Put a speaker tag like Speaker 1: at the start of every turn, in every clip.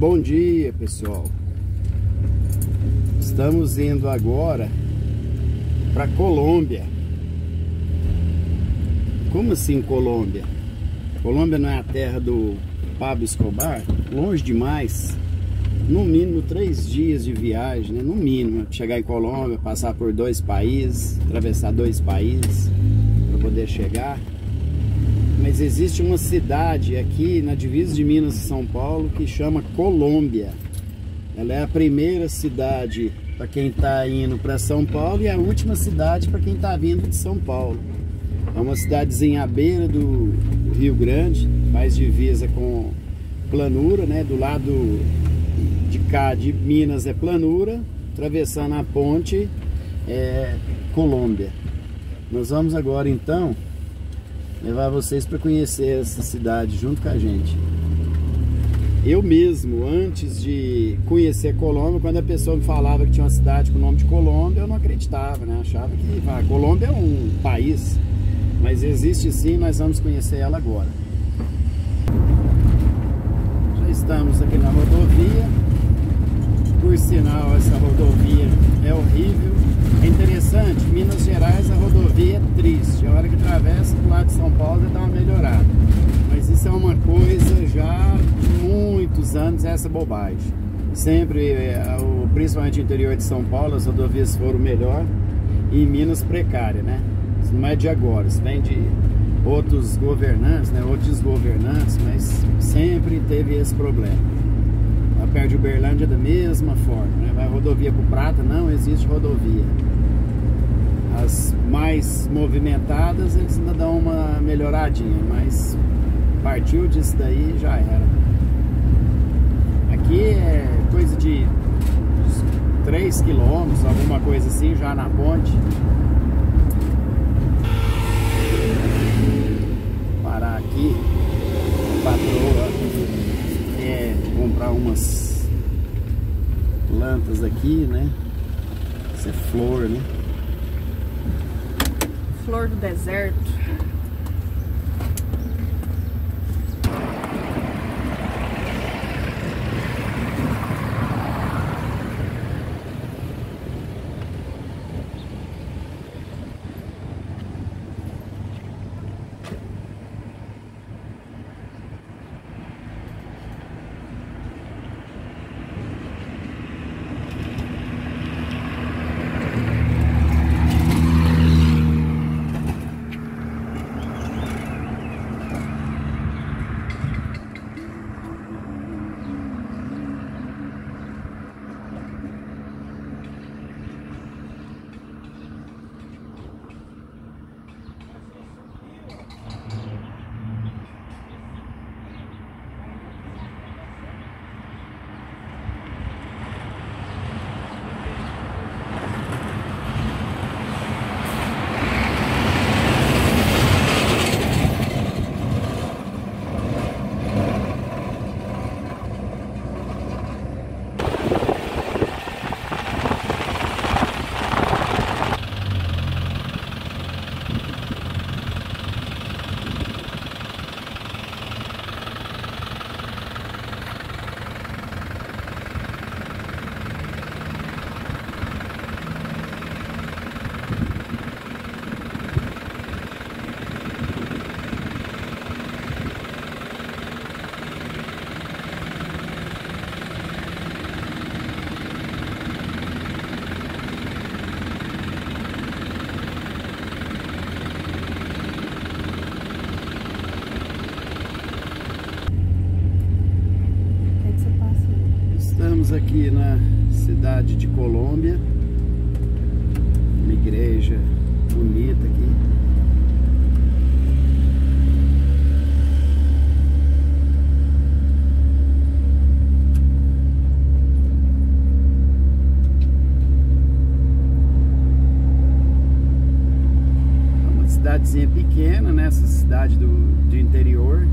Speaker 1: Bom dia, pessoal. Estamos indo agora para Colômbia. Como assim Colômbia? Colômbia não é a terra do Pablo Escobar? Longe demais. No mínimo 3 dias de viagem, né? No mínimo, chegar em Colômbia, passar por 2 países, atravessar 2 países para poder chegar. Mas existe uma cidade aqui na divisa de Minas e São Paulo que chama Colômbia. Ela é a primeira cidade para quem está indo para São Paulo e a última cidade para quem está vindo de São Paulo. É uma cidadezinha à beira do Rio Grande, faz divisa com planura, né? Do lado de cá de Minas é planura, atravessando a ponte é Colômbia. Nós vamos agora então levar vocês para conhecer essa cidade junto com a gente. Eu mesmo, antes de conhecer Colômbia, quando a pessoa me falava que tinha uma cidade com o nome de Colômbia, eu não acreditava, né? Achava que Colômbia é um país, mas existe sim, nós vamos conhecer ela agora. Já estamos aqui na rodovia. Por sinal, essa rodovia é horrível. É interessante, Minas Gerais a rodovia é triste. A hora que atravessa do lado de São Paulo já dá uma melhorada. Mas isso é uma coisa já de muitos anos, essa bobagem. Sempre, principalmente no interior de São Paulo, as rodovias foram melhor. E em Minas precária, né? Isso não é de agora, isso vem de outros governantes, né? Outros governantes, mas sempre teve esse problema. Lá perto de Uberlândia da mesma forma, né? Vai rodovia para o Prata, não existe rodovia. As mais movimentadas eles ainda dão uma melhoradinha, mas partiu disso daí já era. Aqui é coisa de 3 quilômetros, alguma coisa assim, já na ponte. Parar aqui, a patroa quer comprar umas plantas aqui, né? Isso é flor, né?
Speaker 2: Flor do deserto.
Speaker 1: Estamos aqui na cidade de Colômbia, uma igreja bonita aqui. É uma cidadezinha pequena, né? Essa cidade do interior,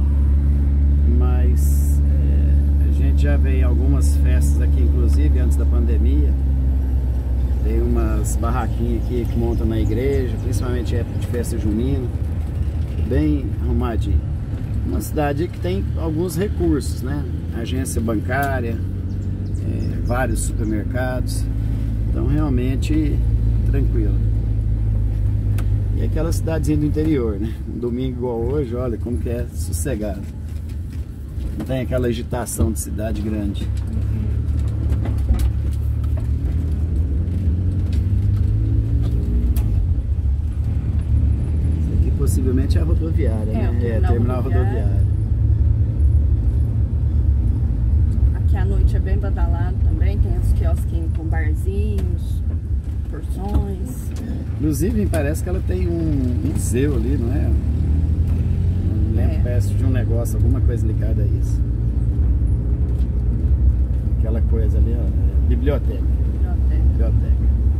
Speaker 1: mas a gente já veio em algumas festas aqui, inclusive antes da pandemia. Tem umas barraquinhas aqui que montam na igreja, principalmente época de festa junina, bem arrumadinho. uma cidade que tem alguns recursos, né? Agência bancária, vários supermercados, então realmente tranquilo. E aquela cidadezinha do interior, né? Um domingo igual hoje, olha como que é sossegado. Não tem aquela agitação de cidade grande. Isso aqui possivelmente é a rodoviária, né? Terminal rodoviário.
Speaker 2: Aqui à noite é bem badalado também, tem os quiosquinhos com barzinhos, porções.
Speaker 1: Inclusive parece que ela tem um museu ali, não é? Não lembro, peço de um negócio, alguma coisa ligada a isso. Aquela coisa ali, ó, biblioteca. Biblioteca.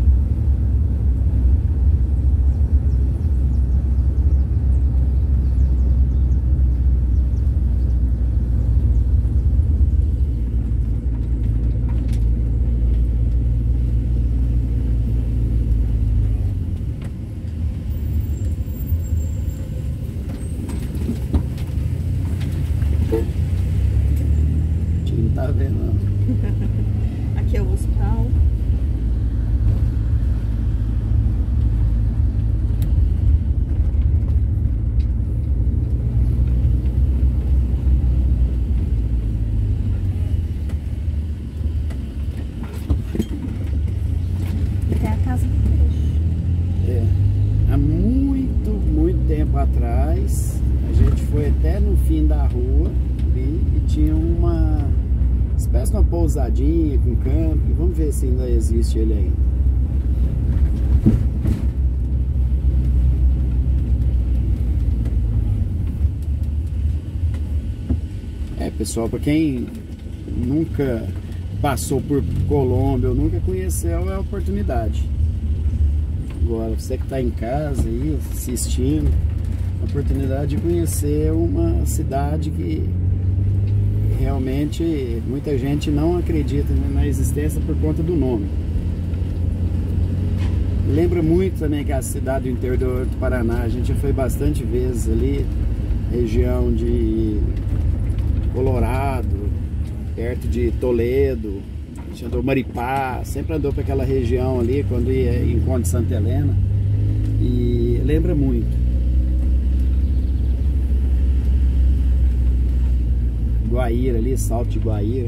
Speaker 1: Tá vendo, não.
Speaker 2: Aqui é o hospital. Tem a casa do peixe.
Speaker 1: Há muito tempo atrás, a gente foi até no fim da rua ali, e tinha uma espécie de uma pousadinha com camping. Vamos ver se ainda existe ele ainda. Pessoal, para quem nunca passou por Colômbia ou nunca conheceu, é a oportunidade. Agora, você que está em casa aí, assistindo, a oportunidade de conhecer uma cidade que realmente muita gente não acredita na existência por conta do nome. Lembra muito também que a cidade do interior do Paraná, a gente já foi bastante vezes ali, região de Colorado, perto de Toledo, a gente andou Maripá, sempre andou para aquela região ali quando ia em Conde Santa Helena, e lembra muito. Guaíra ali, Salto de Guaíra.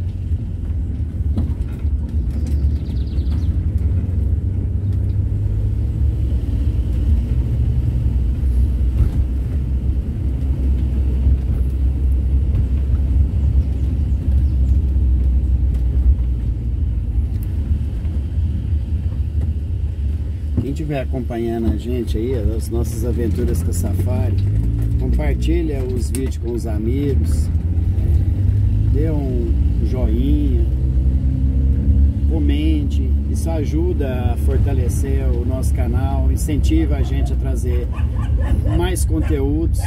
Speaker 1: Quem estiver acompanhando a gente aí, as nossas aventuras com a Safari, compartilha os vídeos com os amigos, dê um joinha, comente, isso ajuda a fortalecer o nosso canal, incentiva a gente a trazer mais conteúdos.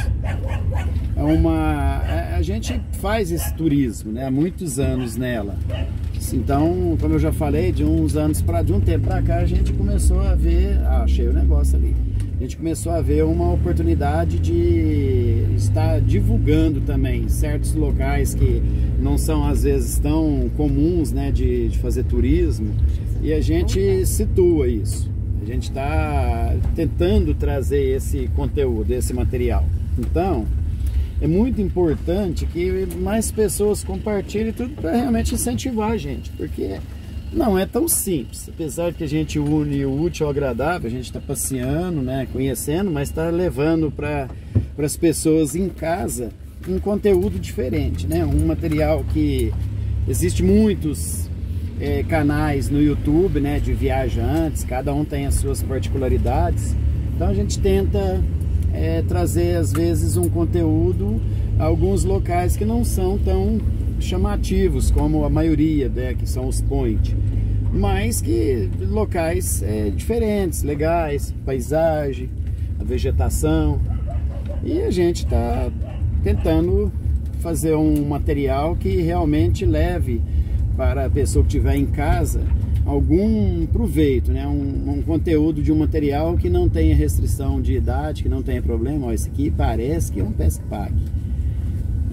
Speaker 1: A gente faz esse turismo, né, há muitos anos nela. Então, como eu já falei, de um tempo para cá, a gente começou a ver, achei o negócio ali, a gente começou a ver uma oportunidade de estar divulgando também certos locais que não são às vezes tão comuns, né, de fazer turismo, e a gente situa isso. A gente está tentando trazer esse conteúdo, esse material. Então, é muito importante que mais pessoas compartilhem tudo para realmente incentivar a gente, porque não é tão simples. Apesar de que a gente une o útil ao agradável, a gente está passeando, né, conhecendo, mas está levando para as pessoas em casa um conteúdo diferente, né? Um material que existe muitos canais no YouTube, né, de viajantes, cada um tem as suas particularidades. Então a gente tenta trazer às vezes um conteúdo a alguns locais que não são tão chamativos como a maioria, né, que são os point, mas que locais diferentes, legais, paisagem, a vegetação, e a gente está tentando fazer um material que realmente leve para a pessoa que estiver em casa algum proveito, né? Um conteúdo de um material que não tenha restrição de idade, que não tenha problema. Ó, esse aqui parece que é um Pesque Pague.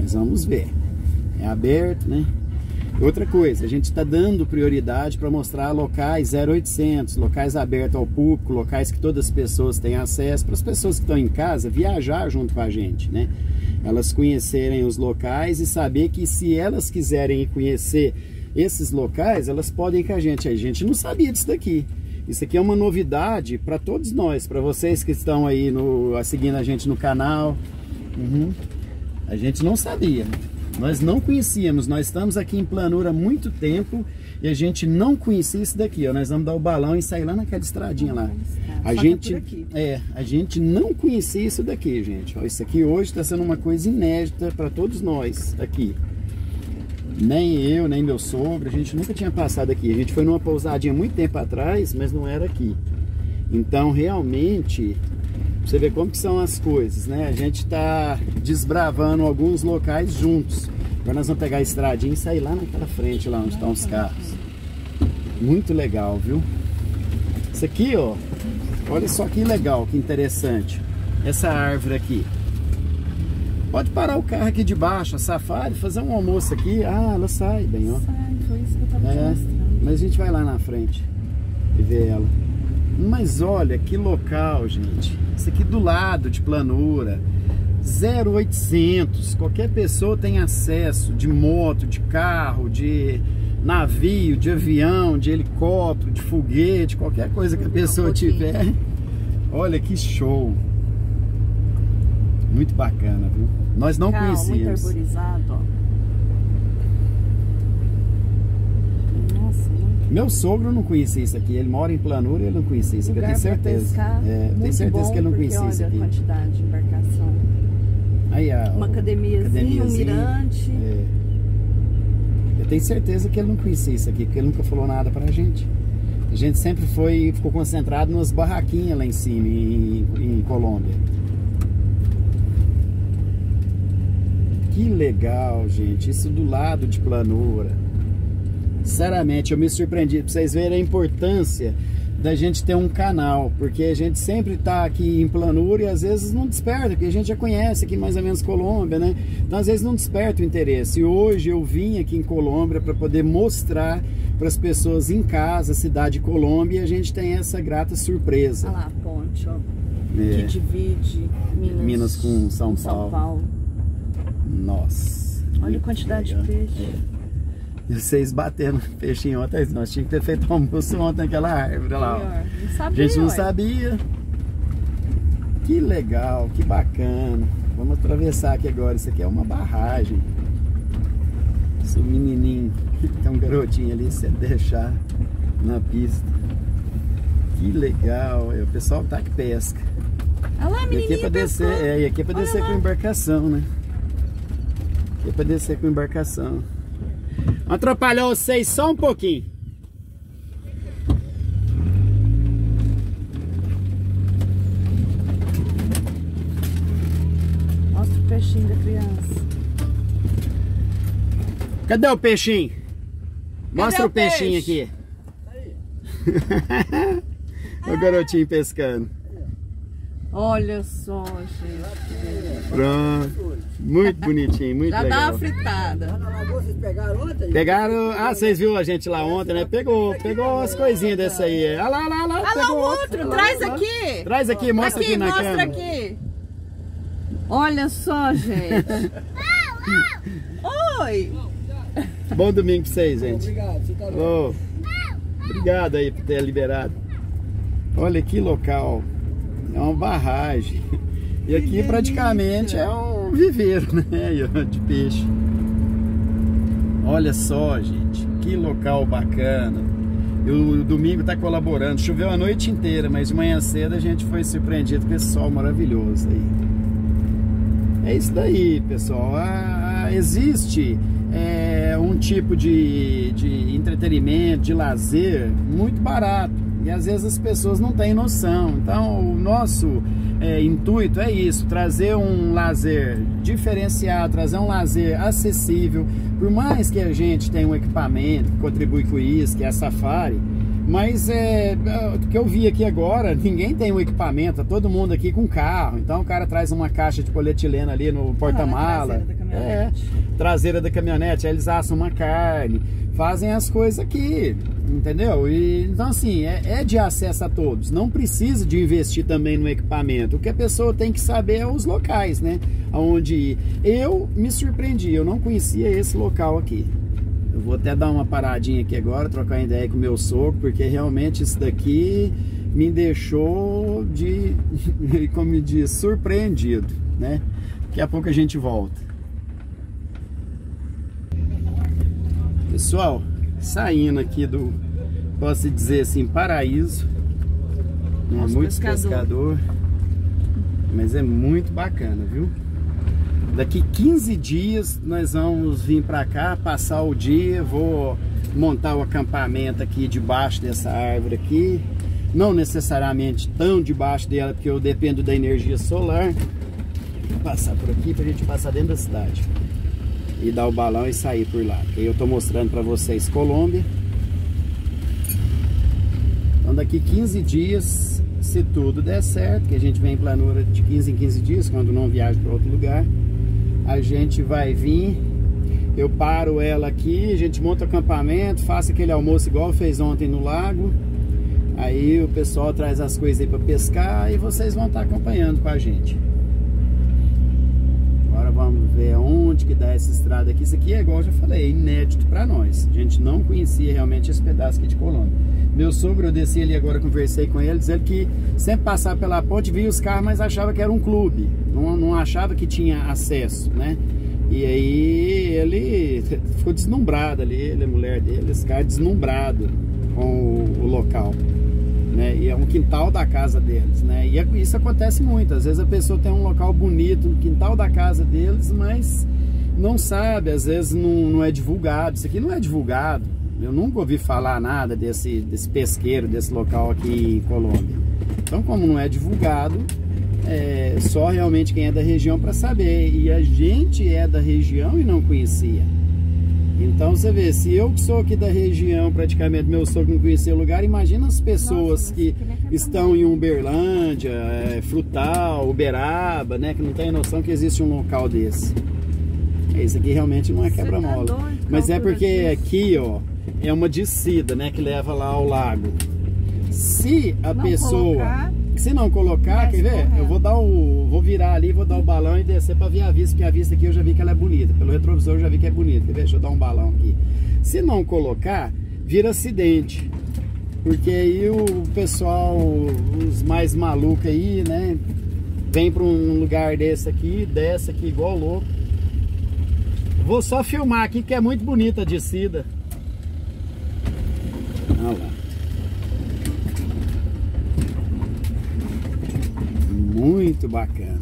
Speaker 1: Mas vamos ver. É aberto, né? Outra coisa, a gente está dando prioridade para mostrar locais 0800, locais abertos ao público, locais que todas as pessoas têm acesso, para as pessoas que estão em casa viajar junto com a gente, né? Elas conhecerem os locais e saber que se elas quiserem conhecer esses locais, elas podem ir com a gente. A gente não sabia disso daqui. Isso aqui é uma novidade para todos nós, para vocês que estão aí seguindo a gente no canal. A gente não sabia. Nós não conhecíamos, nós estamos aqui em Planura há muito tempo e a gente não conhecia isso daqui, ó. Nós vamos dar o balão e sair lá naquela estradinha lá. A gente não conhecia isso daqui, gente. Ó, isso aqui hoje está sendo uma coisa inédita para todos nós aqui. Nem eu, nem meu sogro, a gente nunca tinha passado aqui. A gente foi numa pousadinha muito tempo atrás, mas não era aqui. Então, realmente, você vê como que são as coisas, né? A gente tá desbravando alguns locais juntos. Agora nós vamos pegar a estradinha e sair lá naquela frente, lá onde estão os carros. Muito legal, viu? Isso aqui, ó, olha só que legal, que interessante. Essa árvore aqui. Pode parar o carro aqui de baixo, a Safari, fazer um almoço aqui. Ah, ela sai bem, ó.
Speaker 2: Sai, foi isso que eu tava mostrando.
Speaker 1: Mas a gente vai lá na frente e ver ela. Mas olha que local, gente. Isso aqui do lado de Planura, 0800. Qualquer pessoa tem acesso de moto, de carro, de navio, de avião, de helicóptero, de foguete, qualquer coisa que a pessoa tiver. Olha que show. Muito bacana, viu? Nós não conhecíamos.
Speaker 2: Muito arborizado, ó. Nossa, muito...
Speaker 1: Meu sogro não conhecia isso aqui. Ele mora em Planura e ele não conhecia isso aqui. Eu tenho certeza. Tenho certeza que ele não conhecia isso aqui.
Speaker 2: Olha a quantidade de embarcação.
Speaker 1: Aí,
Speaker 2: uma academiazinha, um mirante.
Speaker 1: Eu tenho certeza que ele não conhecia isso aqui, porque ele nunca falou nada pra gente. A gente sempre ficou concentrado nas barraquinhas lá em cima, em Colômbia. Que legal, gente. Isso do lado de Planura. Sinceramente, eu me surpreendi. Pra vocês verem a importância da gente ter um canal. Porque a gente sempre tá aqui em Planura e às vezes não desperta, porque a gente já conhece aqui mais ou menos Colômbia, né? Então às vezes não desperta o interesse. E hoje eu vim aqui em Colômbia para poder mostrar para as pessoas em casa a cidade de Colômbia, e a gente tem essa grata surpresa.
Speaker 2: Olha lá a ponte, ó. Que divide
Speaker 1: Minas com São Paulo. Nossa.
Speaker 2: Olha a quantidade de peixe.
Speaker 1: E vocês batendo peixinho ontem, nós tínhamos que ter feito almoço ontem naquela árvore lá.
Speaker 2: Não sabia,
Speaker 1: a gente não sabia. Que legal, que bacana. Vamos atravessar aqui agora. Isso aqui é uma barragem. Esse menininho, tem um garotinho ali, se deixar na pista. Que legal. O pessoal tá que pesca.
Speaker 2: Olha lá, menininho.
Speaker 1: E aqui é pra descer, e aqui é pra descer com embarcação, né? Aqui é pra descer com embarcação. Atrapalhou vocês só um pouquinho.
Speaker 2: Mostra o peixinho da criança.
Speaker 1: Cadê o peixinho? Mostra o peixinho aqui. O garotinho pescando.
Speaker 2: Olha só, gente.
Speaker 1: Pronto. Muito bonitinho, muito legal.
Speaker 2: Já dá uma fritada.
Speaker 3: Vocês pegaram ontem?
Speaker 1: Pegaram... Ah, vocês viram a gente lá ontem, né? Pegou as coisinhas dessa aí. Olha lá, olha lá.
Speaker 2: Olha lá o outro. Traz aqui.
Speaker 1: Traz aqui, mostra aqui na câmera.
Speaker 2: Mostra aqui. Olha só, gente. Oi.
Speaker 1: Bom domingo pra vocês, gente.
Speaker 3: Obrigado, você tá bom.
Speaker 1: Oh, obrigado aí por ter liberado. Olha que local. É uma barragem. E aqui praticamente é um viveiro, né, de peixe. Olha só, gente, que local bacana. E o domingo tá colaborando. Choveu a noite inteira, mas de manhã cedo a gente foi surpreendido com esse sol maravilhoso aí. É isso daí, pessoal. Existe um tipo de entretenimento, de lazer muito barato. E às vezes as pessoas não têm noção. Então o nosso intuito é isso, trazer um lazer diferenciado, trazer um lazer acessível. Por mais que a gente tenha um equipamento que contribui com isso, que é a Safari, Mas o que eu vi aqui agora, ninguém tem um equipamento, tá todo mundo aqui com carro. Então o cara traz uma caixa de polietileno ali no porta-mala. Traseira da caminhonete, aí eles assam uma carne, fazem as coisas aqui, entendeu? E, então assim, é de acesso a todos, não precisa de investir também no equipamento. O que a pessoa tem que saber é os locais, né? Aonde ir. Eu me surpreendi, eu não conhecia esse local aqui. Eu vou até dar uma paradinha aqui agora, trocar ideia com o meu sogro, porque realmente isso daqui me deixou como me diz, surpreendido, né? Daqui a pouco a gente volta. Pessoal, saindo aqui do, posso dizer assim, paraíso. Não é muito pescador, mas é muito bacana, viu? Daqui 15 dias nós vamos vir pra cá, passar o dia, vou montar o acampamento aqui debaixo dessa árvore aqui. Não necessariamente tão debaixo dela, porque eu dependo da energia solar. Vou passar por aqui pra gente passar dentro da cidade e dar o balão e sair por lá. Porque eu tô mostrando pra vocês Colômbia. Então daqui 15 dias, se tudo der certo, que a gente vem em planura de 15 em 15 dias, quando não viaja para outro lugar, a gente vai vir, eu paro ela aqui, a gente monta o acampamento, faço aquele almoço igual fez ontem no lago, aí o pessoal traz as coisas aí para pescar e vocês vão estar acompanhando com a gente. Agora vamos ver onde que dá essa estrada aqui. Isso aqui é igual eu já falei, é inédito para nós. A gente não conhecia realmente esse pedaço aqui de Colômbia. Meu sogro, eu desci ali agora, conversei com ele, dizendo que sempre passava pela ponte, via os carros, mas achava que era um clube. Não achava que tinha acesso, né? E aí ele ficou deslumbrado ali, ele, a mulher dele, esse cara deslumbrado com o local. Né? E é um quintal da casa deles, né? E isso acontece muito. Às vezes a pessoa tem um local bonito no quintal da casa deles, mas não sabe, às vezes não é divulgado. Isso aqui não é divulgado. Eu nunca ouvi falar nada desse pesqueiro, desse local aqui em Colômbia. Então, como não é divulgado, é só realmente quem é da região para saber. E a gente é da região e não conhecia. Então você vê, se eu que sou aqui da região, praticamente meu sogro não conhecia o lugar, imagina as pessoas que estão em Uberlândia, Frutal, Uberaba, né, que não tem noção que existe um local desse. Esse aqui realmente não é quebra-mola. Mas é porque aqui, ó, é uma descida, né, que leva lá ao lago. Se a pessoa... Se não colocar, quer ver? Eu vou virar ali, vou dar o balão e descer para ver a vista, porque a vista aqui eu já vi que ela é bonita. Pelo retrovisor eu já vi que é bonita. Quer ver? Deixa eu dar um balão aqui. Se não colocar, vira acidente. Porque aí o pessoal, os mais malucos aí, né, vem para um lugar desse aqui, desce aqui igual louco. Vou só filmar aqui que é muito bonita a descida. Olha lá. Muito bacana.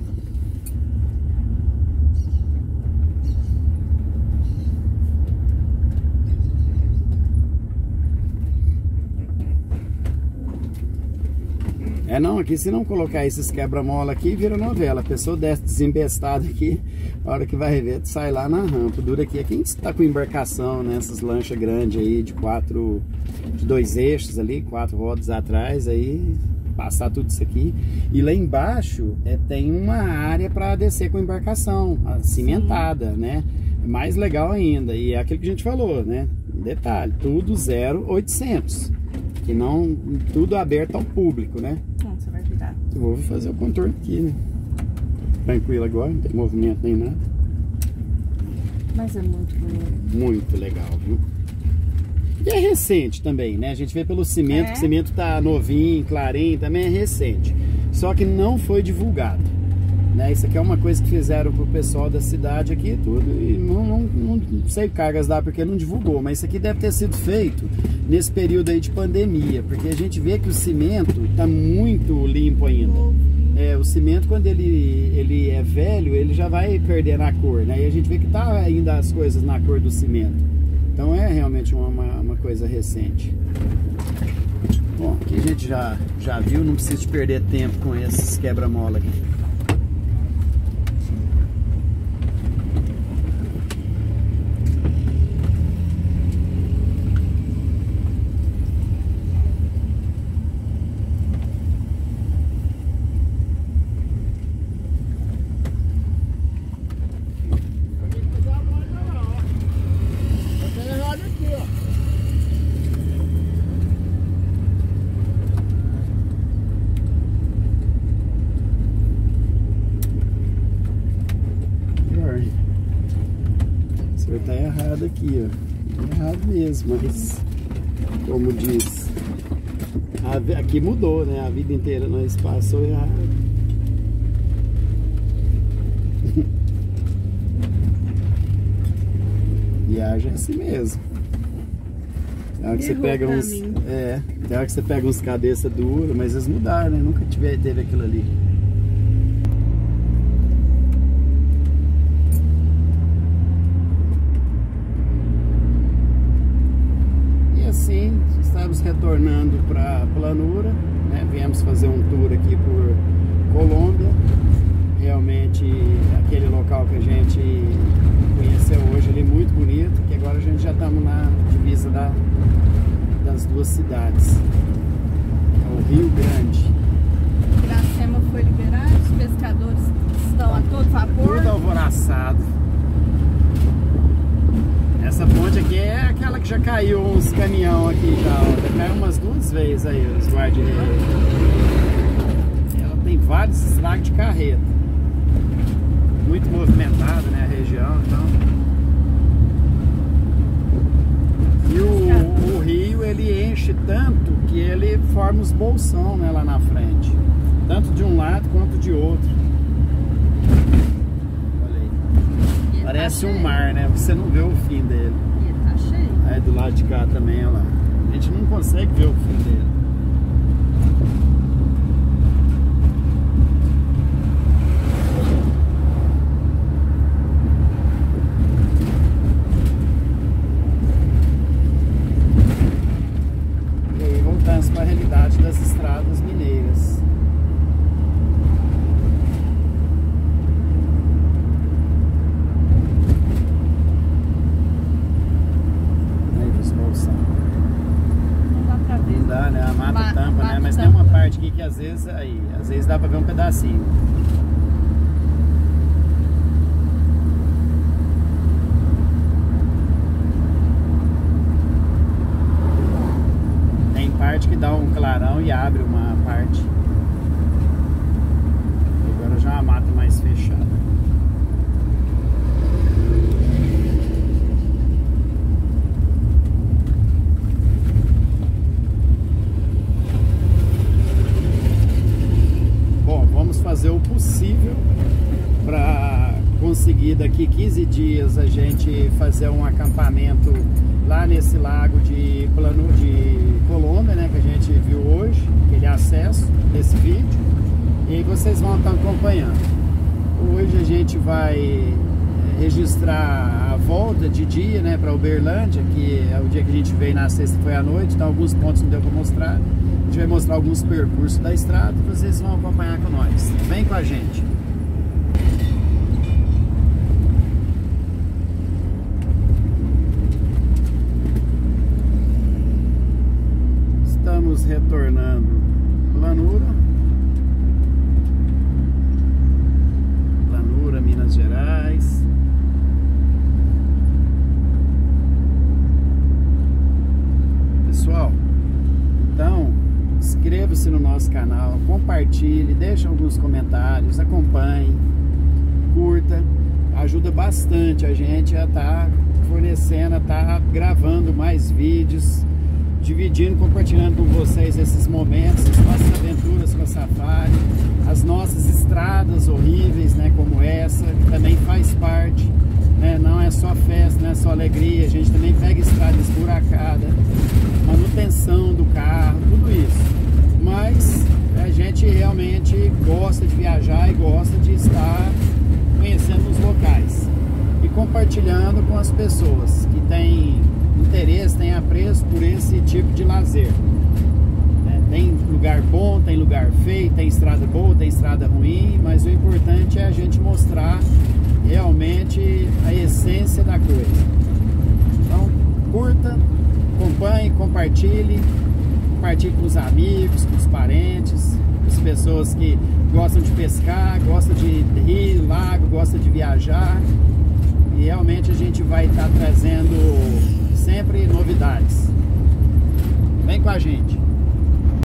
Speaker 1: Não, aqui se não colocar esses quebra-mola aqui, vira novela. A pessoa desce desembestada aqui, a hora que vai ver, sai lá na rampa. Dura aqui é quem está com embarcação, né? Essas lanchas grandes aí de 2 eixos ali, 4 rodas atrás, aí passar tudo isso aqui. E lá embaixo tem uma área para descer com embarcação, cimentada, né? Mais legal ainda. E é aquilo que a gente falou, né? Detalhe, tudo 0800. Que não, tudo aberto ao público, né?
Speaker 2: Você vai virar.
Speaker 1: Eu vou fazer o contorno aqui, né? Tranquilo agora, não tem movimento nem nada.
Speaker 2: Mas é muito bonito.
Speaker 1: Muito legal, viu? E é recente também, né? A gente vê pelo cimento, que o cimento tá novinho, clarinho, também é recente. Só que não foi divulgado, né? Isso aqui é uma coisa que fizeram pro pessoal da cidade aqui tudo. E não sei cargas dá porque não divulgou. Mas isso aqui deve ter sido feito nesse período aí de pandemia. Porque a gente vê que o cimento tá muito limpo ainda. O cimento, quando ele é velho, ele já vai perdendo a cor, né? E a gente vê que tá ainda as coisas na cor do cimento. Então é realmente uma coisa recente. Bom, aqui a gente já viu, não precisa de perder tempo com esses quebra-mola aqui. senhor tá errado aqui, ó. Errado mesmo, mas como diz, aqui mudou, né? A vida inteira nós passou errado. Viagem é assim mesmo. Tem hora que você pega uns. Tem hora que você pega uns cabeça dura, mas eles mudaram, né? Nunca teve aquilo ali. E assim, estamos retornando para Planura, né? Viemos fazer um tour aqui por Colômbia. Realmente aquele local que a gente conheceu hoje ali, muito bonito, que agora a gente já estamos na divisa das duas cidades. É o Rio Grande.
Speaker 2: Iracema foi liberado, os pescadores estão a todo vapor.
Speaker 1: Tudo alvoraçado. Essa ponte aqui é aquela que já caiu uns caminhão aqui já, já caiu umas 2 vezes aí, os guarda-reio. Ela tem vários estragos de carreta. Muito movimentada, né, a região, então. E o rio, ele enche tanto que ele forma os bolsão, né, lá na frente. Tanto de um lado quanto de outro. Olha aí. Parece um mar, né? Você não vê o fim dele.
Speaker 2: E ele tá cheio.
Speaker 1: Aí do lado de cá também, olha lá. A gente não consegue ver o fim dele. Para a realidade das estradas mineiras. Aí dos bolsão.
Speaker 2: Não dá pra ver.
Speaker 1: Não dá, né? A mata tampa, né? Mas tem uma parte aqui que às vezes dá para ver um pedacinho. Parte que dá um clarão e abre uma parte. Agora já é uma mata mais fechada. Bom, vamos fazer o possível para conseguir daqui 15 dias a gente fazer um acampamento lá nesse lago de Colômbia, né, que a gente viu hoje, aquele acesso desse vídeo, e vocês vão estar acompanhando. Hoje a gente vai registrar a volta de dia, né, para Uberlândia, que é o dia que a gente veio na sexta, foi à noite, então alguns pontos não deu para mostrar. A gente vai mostrar alguns percursos da estrada e vocês vão acompanhar com nós. Vem com a gente. Estamos retornando Planura, Minas Gerais. Pessoal, então inscreva-se no nosso canal, compartilhe, deixe alguns comentários, acompanhe, curta, ajuda bastante a gente a estar fornecendo, a estar gravando mais vídeos, dividindo, compartilhando com vocês esses momentos, as nossas aventuras com a Safari, as nossas estradas horríveis, né, como essa, que também faz parte, né, não é só festa, não é só alegria, a gente também pega estrada esburacada, manutenção do carro, tudo isso. Mas a gente realmente gosta de viajar e gosta de estar conhecendo os locais e compartilhando com as pessoas que têm interesse, tem apreço por esse tipo de lazer. Tem lugar bom, tem lugar feio, tem estrada boa, tem estrada ruim, mas o importante é a gente mostrar realmente a essência da coisa. Então, curta, acompanhe, compartilhe com os amigos, com os parentes, com as pessoas que gostam de pescar, gostam de rio, lago, gostam de viajar. E realmente a gente vai estar trazendo sempre novidades. Vem com a gente.